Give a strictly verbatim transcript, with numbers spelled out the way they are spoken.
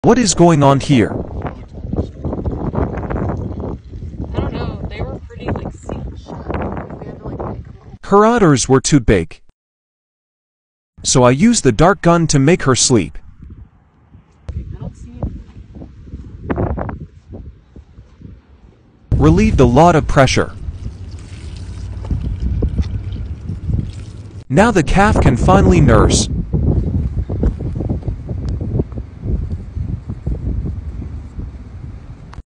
What is going on here? I don't know. They were pretty like siege. We had to like make them. Her udders were too big. So I used the dart gun to make her sleep. I don't see it. Relieved a lot of pressure. Now the calf can finally nurse.